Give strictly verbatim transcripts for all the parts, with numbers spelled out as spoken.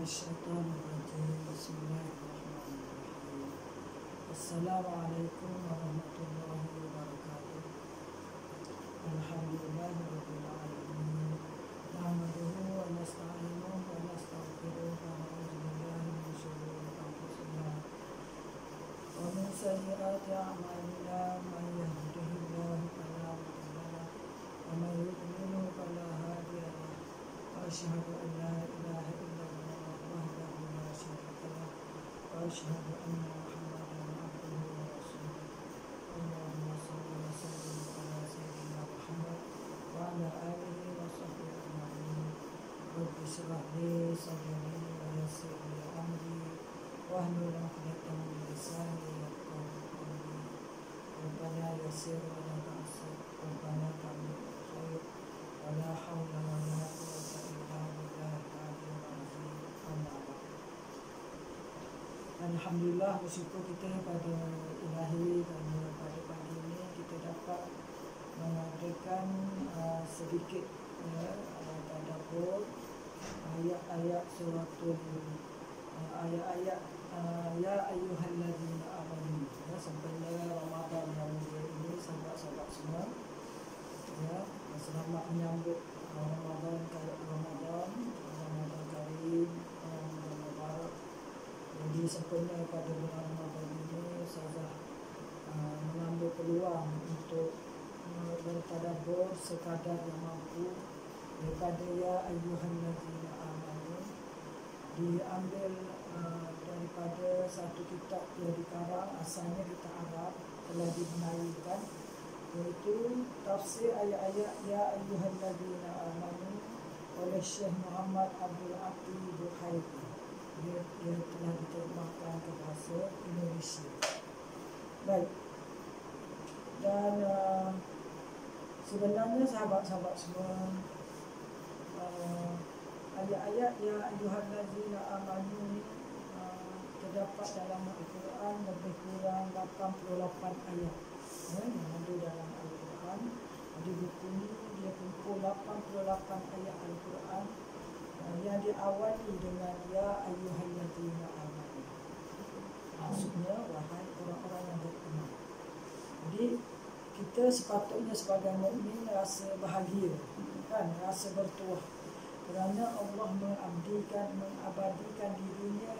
الشيطان الرجيم بسم الله الرحمن الرحيم السلام عليكم ورحمة الله وبركاته الحمد لله رب العالمين نحمده ونستعينه ونستغفره ونعوذ بالله من شرور أنفسنا ومن سيئات أعمالنا من يهده الله فلا مضل له ومن يضلل فلا هادي له وأشهد أن لا إله إلا الله وحده لا شريك له وأشهد أن محمدا عبده ورسوله اللهم صل وسلم على سيدنا محمد وعلى آله وصحبه أجمعين رب اشرح لي صدري ويسر لي أمري واحلل عقدة من لساني يفقهوا قولي ربنا يسر ولا تعسر ربنا تعمل خير ولا حول ولا قوة إلا بالله العلي العظيم أما بعد. Alhamdulillah, bersyukur kita pada Ilahi kerana pada pagi ini kita dapat mengadakan uh, sedikit ya, uh, tadabbur ayat-ayat suratul uh, ayat-ayat uh, ya ayyuhalladzina amanu ya, sampainya Ramadan yang mulia ini sahabat-sahabat semua ya, selamat menyambut uh, Ramadan kali Ramadan Ramadan Karim, Ramadan Mubarak. Jadi sempena pada bulan Ramadan ini saya uh, mengambil peluang untuk uh, bertadabbur sekadar yang mampu daripada ya ayyuhalladzina amanu, diambil uh, daripada satu kitab yang dikarang asalnya kita Arab, telah dibenarkan, iaitu tafsir ayat-ayat ya ayyuhalladzina amanu oleh Syekh Muhammad Abdul Aqi Buhairi. Dia, dia telah diterjemahkan ke bahasa Indonesia. Baik. Dan uh, sebenarnya sahabat-sahabat semua, uh, ayat-ayat ya ayyuhalladzina amanu ni uh, terdapat dalam Al-Quran lebih kurang lapan puluh lapan ayat ya, yang ada dalam Al-Quran. Di buku ni dia kumpul lapan puluh lapan ayat Al-Quran uh, yang diawali dengan ya ayyuhalladzina amanu. Maksudnya wahai orang-orang yang beriman. Jadi kita sepatutnya sebagai mukmin rasa bahagia kan, rasa bertuah kerana Allah mengabdikan mengabadikan dirinya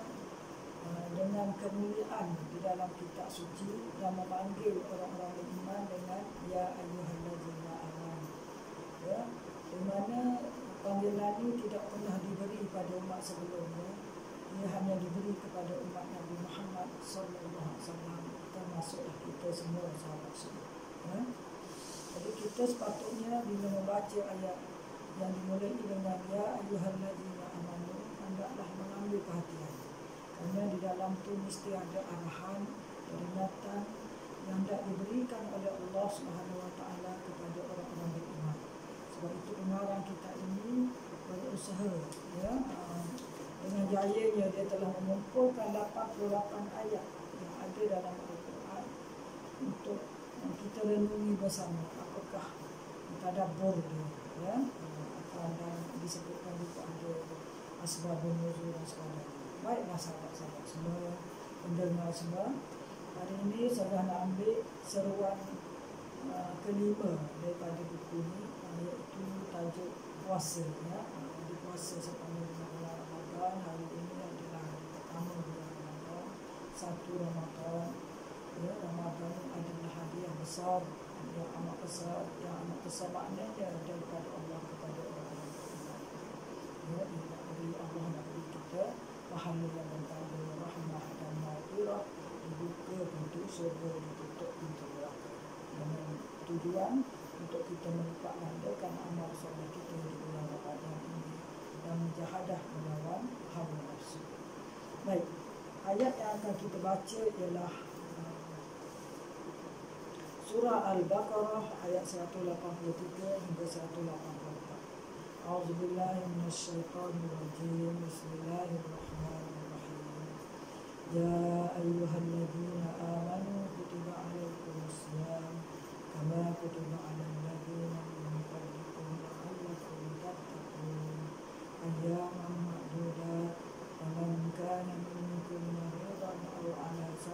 uh, dengan kemuliaan di dalam kitab suci dan memanggil orang-orang beriman dengan ya ayyuhalladzina amanu ya, di mana panggilan ini tidak pernah diberi pada umat sebelumnya. Ia hanya diberi kepada umat Nabi Muhammad sallallahu alaihi wasallam, termasuklah kita semua sahabat semua ya. Jadi kita sepatutnya bila membaca ayat yang dimulai dengan ya ayyuhalladzina amanu, hendaklah mengambil perhatian kerana di dalam tu mesti ada arahan, peringatan yang hendak diberikan oleh Allah Subhanahu Wa Taala kepada orang-orang beriman. Sebab itu pengarang kita ini berusaha ya, dengan jayanya dia telah mengumpulkan lapan puluh lapan ayat yang ada dalam Al-Quran untuk kita renungi bersama apakah tadabbur dia ya. Dan disebutkan juga ada asbabun nuzul dan sebagainya. Baiklah sahabat-sahabat semua, pendengar semua, hari ini saya nak ambil seruan uh, kelima daripada buku ini, iaitu tajuk puasa ya. Jadi puasa sepanjang bulan Ramadan. Hari ini adalah hari pertama bulan Ramadan, satu Ramadan ya. Ramadan adalah hadiah besar yang amat besar, yang amat besar maknanya daripada Allah kepada orang-orang beriman ya. Dari Allah nak beri kita pahala yang bertambah, rahmah dan maghfirah, dibuka pintu syurga, ditutup pintu neraka, dengan tujuan untuk kita melipat gandakan amal soleh kita di bulan Ramadan ini dan mujahadah melawan hawa nafsu. Baik, ayat yang akan kita baca ialah Surah Al-Baqarah ayat seratus lapan puluh tiga hingga seratus lapan puluh empat. A'udzubillahi minasyaitonirrajim. Bismillahirrahmanirrahim. Ya ayyuhalladzina amanu kutiba alaikumusiyam kama kutiba alal ladzina min qablikum la'allakum tattaqun. Ayyaman ma'dudat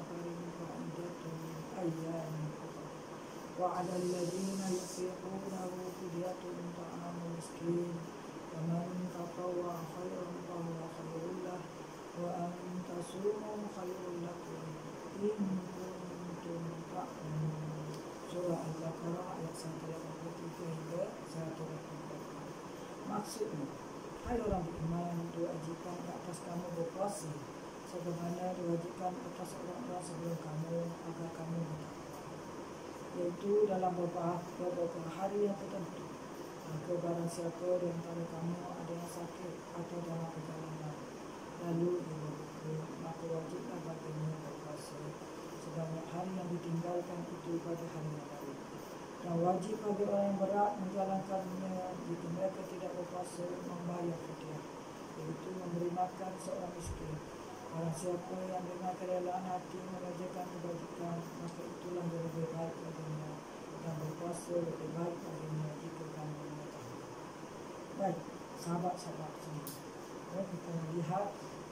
safarin fa'idatun min ayyamin ukhra. Wa 'alal ladzina yutiqunahu fidyatun ta'amu miskin. Faman tatawwa'a khairan fahuwa khairul lahu wa an tasumu khairul lakum in kuntum ta'lamun. Surah Al-Baqarah ayat seratus lapan puluh tiga hingga seratus lapan puluh empat. Maksudnya, hai orang beriman, diwajibkan ke atas kamu berpuasa sebagaimana diwajibkan atas orang-orang sebelum kamu agar kamu bertakwa, iaitu dalam beberapa, beberapa hari yang tertentu. Maka barang siapa di antara kamu ada yang sakit atau dalam perjalanan, lalu dia berbuka, maka wajiblah baginya berpuasa sebanyak hari yang ditinggalkan itu pada hari yang lain. Dan wajib bagi orang yang berat menjalankannya jika mereka tidak berpuasa membayar fidyah, iaitu memberi makan seorang miskin. Barang siapa yang dengan kerelaan hati mengerjakan kebajikan, maka itulah yang lebih baik baginya, dan berpuasa lebih baik baginya jika kamu mengetahui. Baik, sahabat-sahabat semua, ya, kita lihat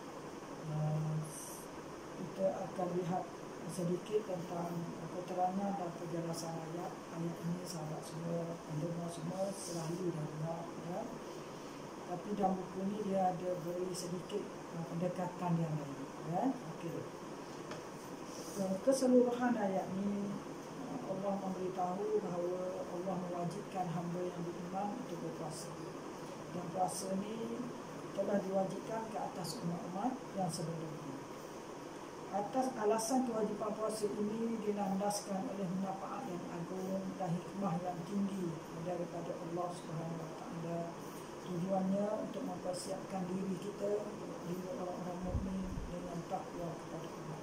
uh, kita akan lihat sedikit tentang keterangan dan penjelasan ayat. Ayat ini sahabat semua, pendengar semua selalu dah dengar, ya. Tapi dalam buku ni dia ada beri sedikit uh, pendekatan yang lain, ya. Okey. So, keseluruhan ayat ni uh, Allah memberitahu bahawa Allah mewajibkan hamba yang beriman untuk berpuasa. Dan puasa ni telah diwajibkan ke atas umat-umat yang sebelumnya. Atas alasan kewajipan puasa ini dilandaskan oleh manfaat yang agung dan hikmah yang tinggi daripada Allah Subhanahu Wa Taala. Tujuannya untuk mempersiapkan diri kita, diri orang-orang mukmin dengan takwa kepada Allah.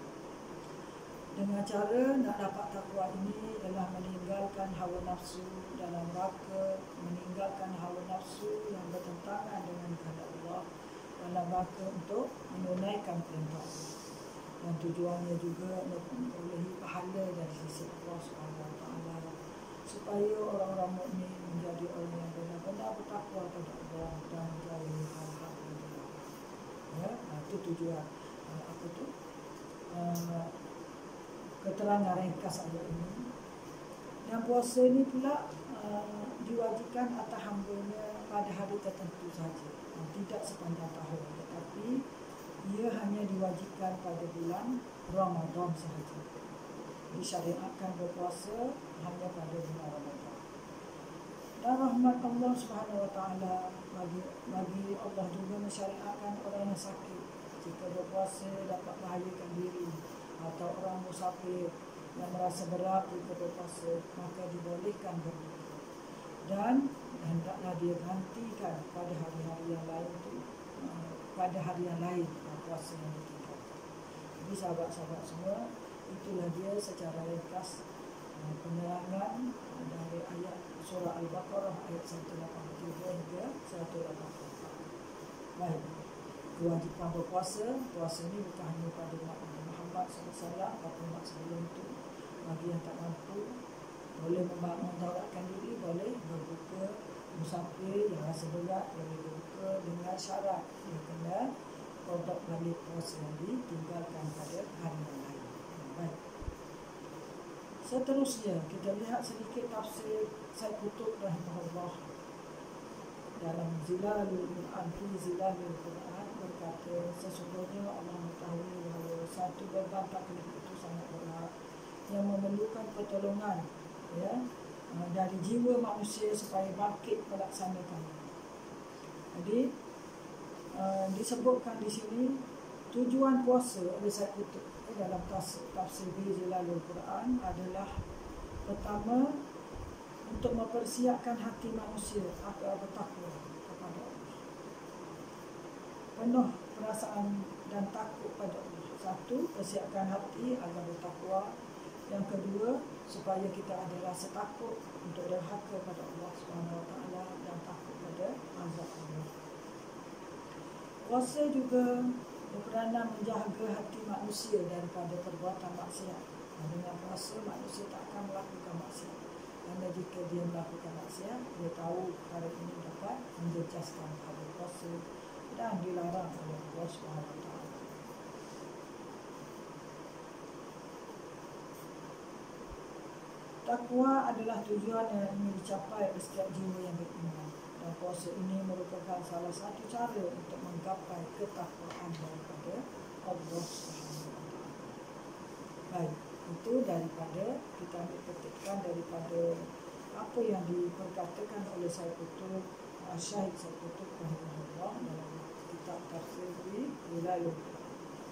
Dengan cara nak dapat takwa ini ialah meninggalkan hawa nafsu dalam rangka meninggalkan hawa nafsu yang bertentangan dengan kehendak Allah dalam rangka untuk menunaikan perintah Allah. Dan tujuannya juga memperolehi pahala dari sisi Allah Subhanahu Wa Taala, supaya orang-orang mukmin menjadi orang yang benar-benar bertakwa kepada Allah dan menjauhi hal-hal yang dilarang. Ya, itu tujuan uh, apa tu? Uh, keterangan ringkas ayat ini. Dan puasa ini pula uh, diwajibkan atas hamba-Nya pada hari tertentu saja, uh, tidak sepanjang tahun, tetapi ia hanya diwajibkan pada bulan Ramadan sahaja. Disyariatkan berpuasa hanya pada bulan Ramadan. Dan rahmat Allah Subhanahu Wa Taala bagi bagi Allah juga mensyariatkan orang yang sakit jika berpuasa dapat bahayakan diri, atau orang musafir yang merasa berat jika berpuasa, maka dibolehkan berbuka. Dan hendaklah dia gantikan pada hari-hari yang lain itu, pada hari yang lain puasa yang ditinggalkan. Jadi sahabat-sahabat semua, itulah dia secara ringkas uh, penerangan uh, dari ayat surah Al-Baqarah ayat seratus lapan puluh tiga hingga seratus lapan puluh empat. Baik, kewajipan berpuasa, puasa ini bukan hanya pada umat Muhammad sallallahu alaihi wasallam, tapi umat sebelum itu. Bagi yang tak mampu, boleh mendaratkan diri, boleh berbuka. Musafir yang rasa berat boleh berbuka dengan syarat dia kena kodok balik puasa yang ditinggalkan pada hari yang lain. Baik. Seterusnya kita lihat sedikit tafsir Said Qutb rahimahullah dalam Zilalul Quran, fi Zilalul Quran, berkata sesungguhnya Allah mengetahui bahawa satu beban taklif itu sangat berat yang memerlukan pertolongan, ya, dari jiwa manusia supaya bangkit melaksanakannya. Jadi Uh, disebutkan di sini tujuan puasa oleh Said Qutb dalam tafsir tafsir Zilalul Quran adalah pertama untuk mempersiapkan hati manusia agar bertakwa kepada Allah, penuh perasaan dan takut pada Allah. Satu, persiapkan hati agar bertakwa. Yang kedua, supaya kita ada rasa takut untuk derhaka pada Allah Subhanahu Wa Taala dan takut pada azab Allah. Puasa juga berperanan menjaga hati manusia daripada perbuatan maksiat. Dengan puasa, manusia tak akan melakukan maksiat. Kerana jika dia melakukan maksiat, dia tahu perkara ini dapat menjejaskan pada puasa dan dilarang oleh Allah Subhanahu Wa Taala. Takwa adalah tujuan yang ingin dicapai oleh setiap jiwa yang beriman, dan puasa ini merupakan salah satu cara untuk menggapai ketakwaan daripada Allah Subhanahu Wa Taala. Baik, itu daripada kita ambil petikan daripada apa yang diperkatakan oleh Syekh Qutb, Syekh Syekh Qutb rahimahullah dalam kitab Tafsir Wilayul Quran.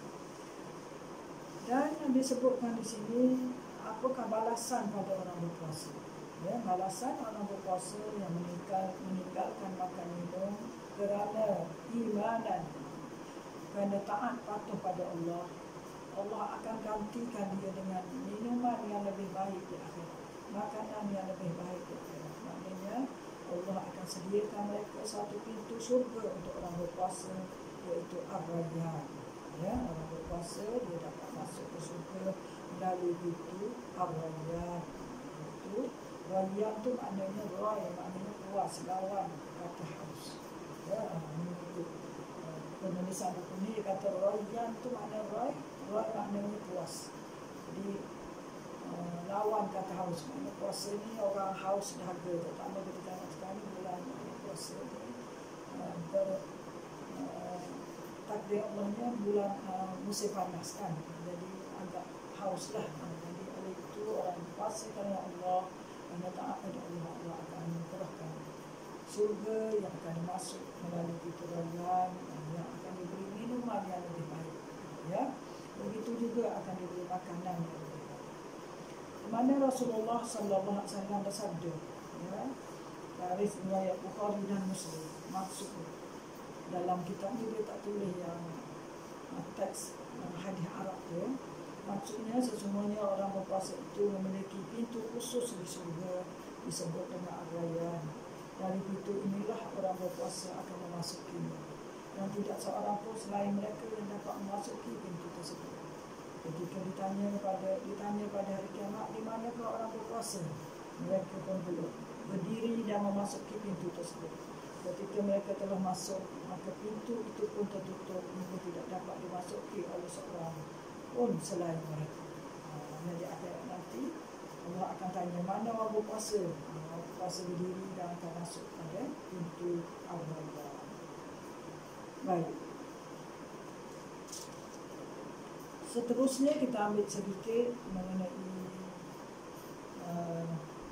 Dan disebutkan di sini apakah balasan pada orang berpuasa. Ya, balasan orang berpuasa yang meninggal, meninggalkan makan minum kerana imanan, kerana taat patuh pada Allah, Allah akan gantikan dia dengan minuman yang lebih baik di akhirat, makanan yang lebih baik di akhirat. Maknanya Allah akan sediakan mereka satu pintu syurga untuk orang berpuasa, iaitu Ar-Rayyan. Ya, orang berpuasa dia dapat masuk ke syurga melalui pintu Ar-Rayyan. Itu Rayyan tu maknanya Ray, maknanya puas, lawan kata haus. Ya, itu penulisan buku ni dia kata Rayyan tu makna Ray, Ray maknanya puas. Jadi uh, lawan kata haus. Maknanya puasa ni orang haus dahaga, terutama kita tengok sekarang bulan puasa ni uh, ber, uh, takdir Allahnya bulan uh, musim panas kan, jadi agak haus lah. Uh, jadi oleh itu orang puasa kerana Allah, kerana taat pada Allah, Allah akan memperahkan surga yang akan masuk melalui pintu Rayyan, yang akan diberi minuman yang lebih baik. Ya, begitu juga akan diberi makanan yang lebih baik. Di mana Rasulullah sallallahu alaihi wasallam bersabda, ya, dari riwayat Bukhari dan Muslim, maksudnya dalam kitab ni dia tak tulis yang uh, teks uh, hadis Arab tu. Maksudnya sesungguhnya orang berpuasa itu memiliki pintu khusus di surga disebut dengan Ar-Rayyan. Dari pintu inilah orang berpuasa akan memasukinya, dan tidak seorang pun selain mereka yang dapat memasuki pintu tersebut. Ketika ditanya pada ditanya pada hari kiamat, di manakah orang berpuasa, mereka pun belum berdiri dan memasuki pintu tersebut. Ketika mereka telah masuk, maka pintu itu pun tertutup hingga tidak dapat dimasuki oleh seorang pun selain mereka. Jadi akhirat nanti Allah akan tanya, mana orang berpuasa? Orang berpuasa berdiri dan akan masuk pada pintu Ar-Rayyan. Baik. Seterusnya kita ambil sedikit mengenai uh,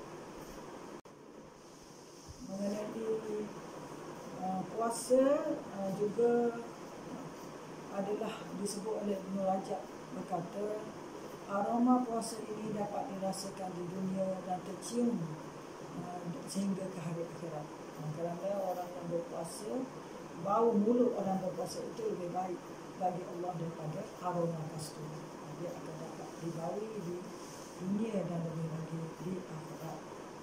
mengenai uh, puasa uh, juga adalah disebut oleh Ibn Rajab, berkata aroma puasa ini dapat dirasakan di dunia dan tercium uh, sehingga ke hari akhirat. Uh, kerana orang yang berpuasa, bau mulut orang berpuasa itu lebih baik bagi Allah daripada aroma kasturi. Uh, dia akan dapat dibawi di dunia dan lebih lagi di akhirat.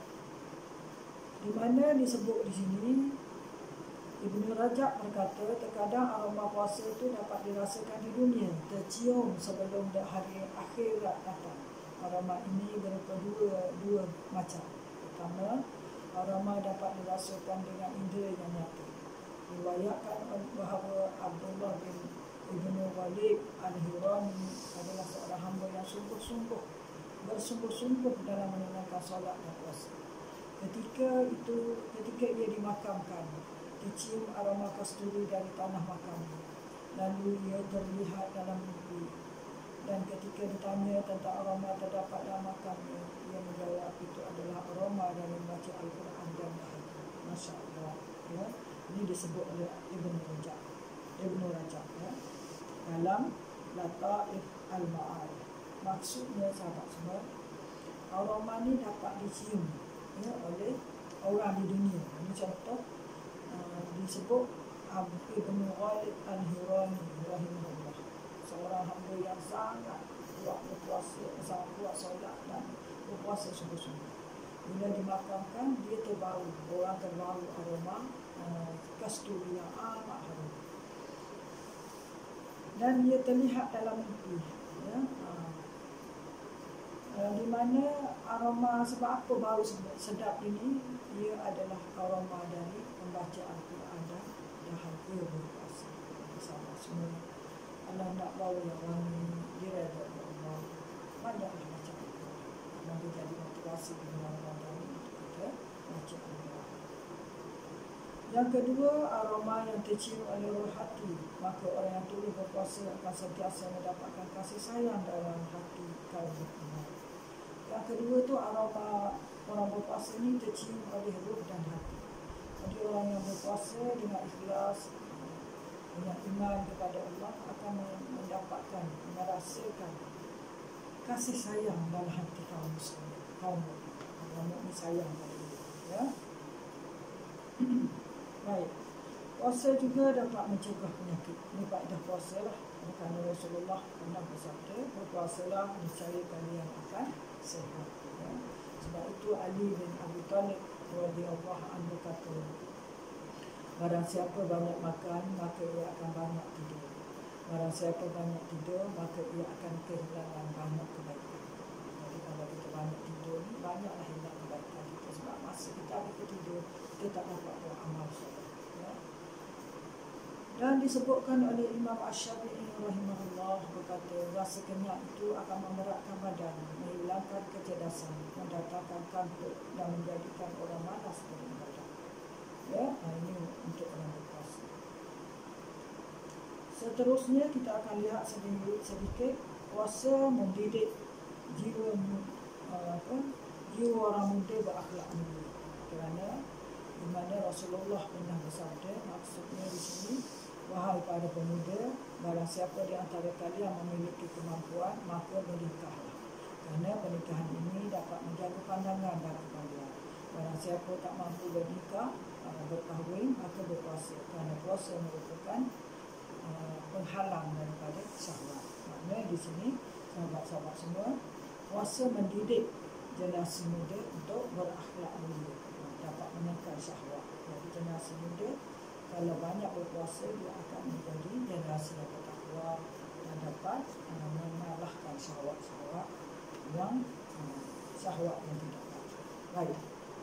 Di mana disebut di sini, Ibnu Rajab berkata, terkadang aroma puasa itu dapat dirasakan di dunia, tercium sebelum hari akhirat datang. Aroma ini berupa dua, dua macam. Pertama, aroma dapat dirasakan dengan indera yang nyata. Riwayatkan bahawa Abdullah bin Ibnu Walid Al-Hirani adalah seorang hamba yang sungguh-sungguh, bersungguh-sungguh dalam menunaikan solat dan puasa. Ketika itu, ketika ia dimakamkan, tercium aroma kasturi dari tanah makamnya. Lalu ia terlihat dalam mimpi, dan ketika ditanya tentang aroma terdapat dalam makamnya, ia menjawab itu adalah aroma dari membaca Al-Quran dan bahagia. Masya Allah. Ya. Ini disebut oleh Ibn Rajab, Ibn Rajab ya, dalam Lata'if Al-Ma'arif. Maksudnya sahabat semua, aroma ini dapat dicium ya, oleh orang di dunia. Ini contoh uh, disebut Abu Ibn Walid Al-Hirani rahimahullah, seorang hamba yang sangat kuat berpuasa, sangat kuat solat dan berpuasa sungguh-sungguh. Bila dimakamkan, dia terbau, orang terbau aroma uh, kasturi yang amat harum, dan dia terlihat dalam mimpi ya. Uh, uh, di mana aroma, sebab apa bau sedap ini, ia adalah aroma dari membaca Al-Quran dan dahaga berpuasa. Sama semua Allah nak bau yang wangi, dia redha Allah, banyaklah baca Al-Quran, nanti jadi situasi di bulan Ramadan untuk kita baca Al-Quran. Yang kedua, aroma yang tercium oleh roh hati. Maka orang yang tulus berpuasa akan sentiasa mendapatkan kasih sayang dalam hati kaum mukmin. Yang kedua tu aroma orang berpuasa ni tercium oleh roh dan hati. Jadi orang yang berpuasa dengan ikhlas, dengan iman kepada Allah akan mendapatkan, merasakan kasih sayang dalam hati kaum muslim, kaum mukmin. Kaum mukmin sayang pada dia, ya. Baik. Puasa juga dapat mencegah penyakit. Ini faedah puasa lah. Kerana Rasulullah pernah bersabda, berpuasalah niscaya kalian akan sihat. Ya. Sebab itu Ali bin Abi Thalib radhiyallahu anhu kata, barang siapa banyak makan, maka ia akan banyak tidur. Barang siapa banyak tidur, maka ia akan kehilangan banyak kebaikan. Jadi kalau kita banyak tidur ni, banyaklah hilang kebaikan kita. Sebab masa kita habis tidur, kita tak dapat buat amal soleh. Ya. Dan disebutkan oleh Imam Asy-Syafi'i rahimahullah berkata, rasa kenyang itu akan memeratkan badan, menghilangkan kecerdasan, mendatangkan kantuk dan menjadikan orang malas beribadah. Ya, nah ini untuk orang berpuasa. Seterusnya kita akan lihat sedikit sedikit puasa mendidik jiwa uh, apa jiwa orang muda berakhlak mulia. Kerana di mana Rasulullah pernah bersabda, maksudnya di sini, wahai para pemuda, barang siapa di antara kalian memiliki kemampuan, maka menikahlah. Kerana pernikahan ini dapat menjaga pandangan dan kebaikan. Barang siapa tak mampu bernikah, uh, berkahwin, maka berpuasa. Kerana puasa merupakan uh, penghalang daripada syahwat. Maknanya di sini, sahabat-sahabat semua, puasa mendidik generasi muda untuk berakhlak mulia, dapat menekan syahwat. Jadi generasi muda kalau banyak berpuasa, dia akan menjadi generasi yang bertakwa dan dapat uh, mengalahkan syahwat-syahwat yang uh, syahwat yang tidak baik. Baik.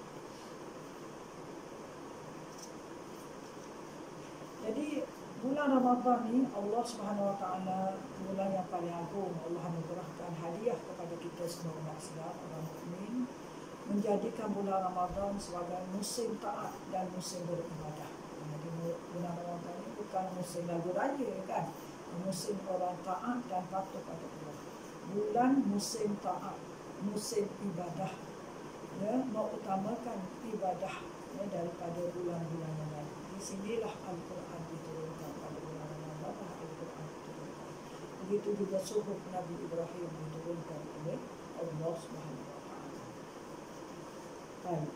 Jadi bulan Ramadan ni Allah Subhanahu Wa Taala bulan yang paling agung. Allah anugerahkan hadiah kepada kita semua umat Islam, orang mukmin, menjadikan bulan Ramadan sebagai musim taat dan musim beribadah. Jadi bulan Ramadan ini bukan musim lagu raya kan, musim orang taat dan patuh pada Allah. Bulan musim taat, musim ibadah, ya, mengutamakan ibadah ya, daripada bulan-bulan yang lain. Di sinilah Al-Quran diturunkan pada bulan Ramadan. Al-Quran diturunkan. Begitu juga suhuf Nabi Ibrahim diturunkan oleh Allah Subhanahu Wa Taala. Baik.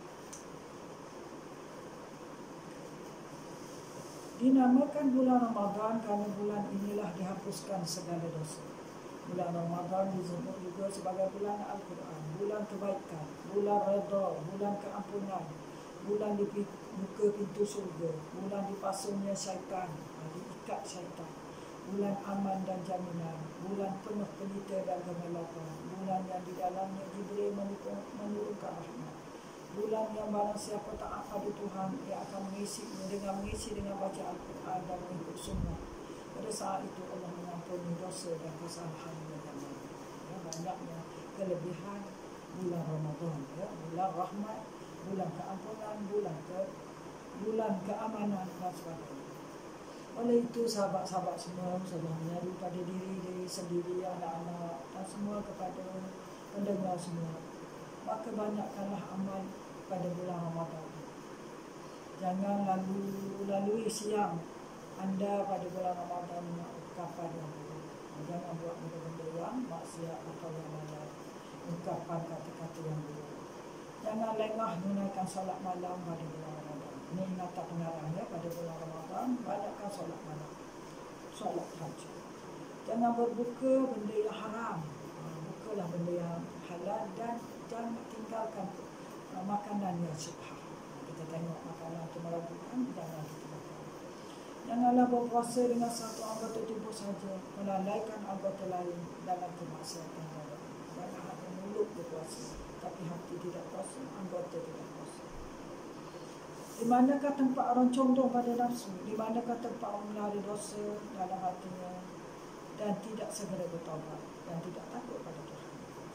Dinamakan bulan Ramadan kerana bulan inilah dihapuskan segala dosa. Bulan Ramadan disebut juga sebagai bulan Al-Quran, bulan kebaikan, bulan redha, bulan keampunan, bulan dibuka pintu surga, bulan dipasungnya syaitan, diikat syaitan, bulan aman dan jaminan, bulan penuh pelita dan kemelapan, bulan yang di dalamnya Jibril menurunkan rahmat, bulan yang barang siapa taat pada Tuhan, ia akan mengisi dengan mengisi dengan baca Al-Quran dan mengikut sunnah. Pada saat itu Allah mengampuni dosa dan kesalahan yang lain. Ya, banyaknya kelebihan bulan Ramadan, ya, bulan rahmat, bulan keampunan, bulan ke bulan keamanan dan sebagainya. Oleh itu sahabat-sahabat semua, sahabat menyeru pada diri diri sendiri, anak-anak dan semua kepada pendengar semua. Maka banyakkanlah amal pada bulan Ramadan. Jangan lalu lalui siang anda pada bulan Ramadan ungkapan yang buruk. Jangan buat benda-benda yang maksiat atau yang lain. Ungkapan kata-kata yang buruk. Jangan lengah menunaikan solat malam pada bulan Ramadan. Ini ingatan pengarang ya, pada bulan Ramadan banyakkan solat malam, solat tahajud. Jangan berbuka benda yang haram. Bukalah benda yang halal dan jangan tinggalkan uh, makanan yang syubhat. Kita tengok makanan itu meragukan, jangan ditinggalkan. Janganlah berpuasa dengan satu anggota tubuh saja, melalaikan anggota lain dalam kemaksiatan lain. Jangan hanya mulut berpuasa, tapi hati tidak puasa, anggota tidak puasa. Di manakah tempat orang condong pada nafsu? Di manakah tempat orang melari dosa dalam hatinya dan tidak segera bertaubat dan tidak takut pada Tuhan? Sebab itu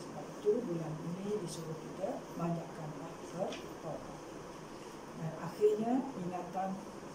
itu bulan ini disuruh kita banyakkanlah bertaubat. Dan akhirnya ingatan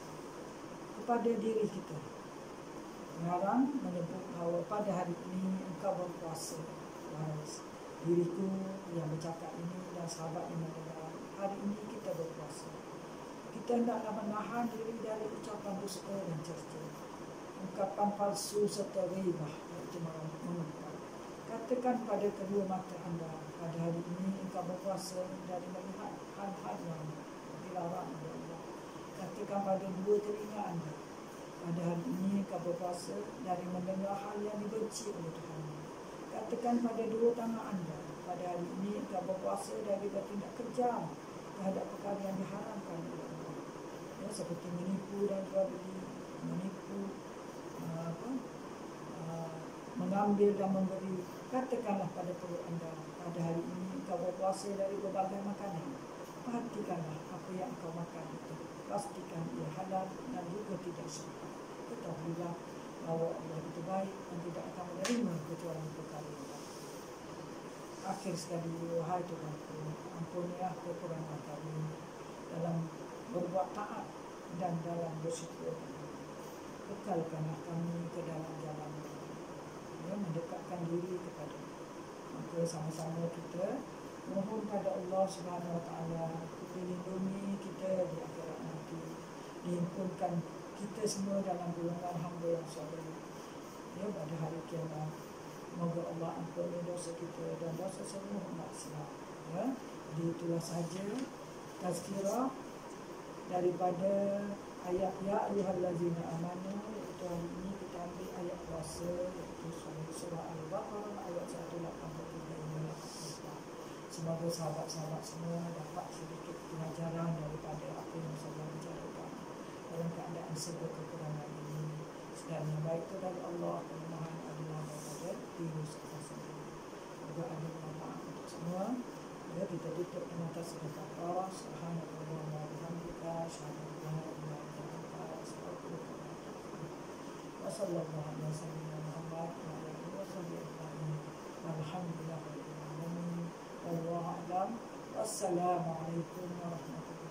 kepada diri kita. Mengarang menyebut bahawa pada hari ini engkau berpuasa. Waris diriku yang bercakap ini dan sahabat yang mendengar, hari ini kita berpuasa. Kita hendaklah menahan diri dari ucapan dusta dan cerca, ungkapan palsu serta ghibah, iaitu mengumpat. Katakan pada kedua mata anda, pada hari ini engkau berpuasa dari melihat hal-hal yang dilarang oleh Allah. Katakan pada dua telinga anda, pada hari ini engkau berpuasa dari mendengar hal yang dibenci oleh Tuhan. Katakan pada dua tangan anda, pada hari ini engkau berpuasa dari bertindak kejam terhadap perkara yang diharamkan oleh Allah. Ya, seperti menipu dan jual beli, menipu, uh, apa, uh, mengambil dan memberi. Katakanlah pada perut anda, pada hari ini engkau berpuasa dari berbagai makanan. Perhatikanlah apa yang engkau makan itu. Pastikan ia halal dan juga tidak syubhat. Ketahuilah bahawa Allah itu baik dan tidak akan menerima kecuali perkara yang baik. Akhir sekali, wahai Tuhanku, ampunilah kekurangan kami dalam berbuat taat dan dalam bersyukur. Kekalkanlah kami ke dalam jalan ya, mendekatkan diri kepada. Maka sama-sama kita mohon pada Allah Subhanahu Wa Taala dilindungi kita di akhirat nanti, dihimpunkan kita semua dalam golongan hamba yang soleh ya pada hari kiamat. Moga Allah ampuni dosa kita dan dosa semua umat Islam ya. Jadi itulah sahaja tazkirah daripada ayat ya ayyuhallazina amanu, iaitu hari ini kita ambil ayat puasa, iaitu surah Al-Baqarah ayat seratus lapan puluh tiga hingga lapan puluh empat. Semoga sahabat-sahabat semua dapat sedikit pengajaran daripada apa yang saya bicarakan dalam keadaan serba kekurangan ini. Dan yang baik itu dari Allah, kelemahan adalah daripada diri kita sendiri. Semoga ada manfaat untuk semua. Ya, kita tutup dengan tasbih kafarah. Subhanallah wa bihamdika, asyhadu an la ilaha illa anta, astaghfiruka wa atubu ilaik. Wa sallallahu ala sayyidina Muhammad wa ala alihi wa sahbihi ajma'in. Walhamdulillahirabbil alamin. Wallahu a'lam. Wassalamu alaikum warahmatullahi wabarakatuh.